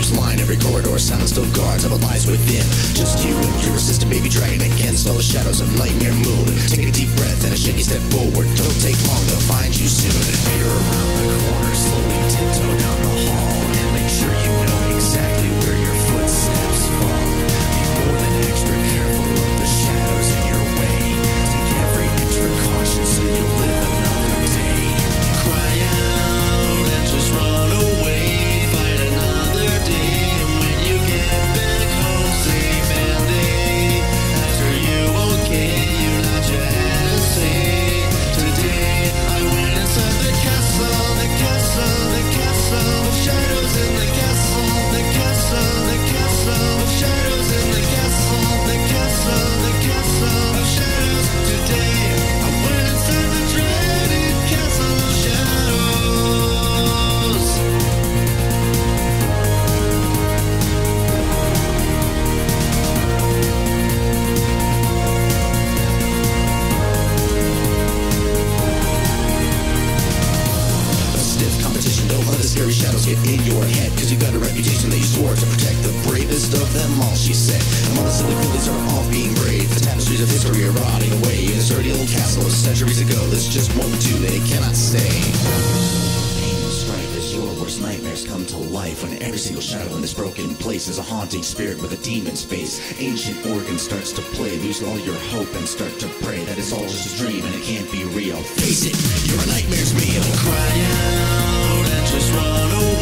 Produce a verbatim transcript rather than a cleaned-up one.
keeps line. Every corridor silenced of guards, of lies within. Just you and your assistant baby dragging against all the shadows of nightmare moon. Take a deep breath and a shaky step forward. Don't take long, they'll find you soon. Peer around the corner, slowly tiptoe down the hall, and make sure you know exactly where your footsteps fall. Be more than extra careful of the shadows in your way. Take every extra caution so you'll live another day. Cry out and just run away. Fight another day, and when you get back home, say band-aid. After you okay, you nod your head and say, today I went inside the castle, the castle, the castle of shadows in the castle, the castle, the castle of shadows in the castle, the castle, the castle of shadows. Today I went inside the dreaded castle of shadows. A stiff competition, don't let the scary shadows get in your head, cause you got a reputation that you swore to protect, the bravest of them all, she said. And while the silly feelings are all being brave, the tapestries of history are rotting away in this dirty old castle of centuries ago. This just won't do, they cannot stay. Pain and strife as your worst nightmares come to life, when every single shadow in this broken place is a haunting spirit with a demon's face. Ancient organ starts to play, lose all your hope and start to pray that it's all just a dream and it can't be real. Face it, you're a nightmare's meal. Cry out and just run away.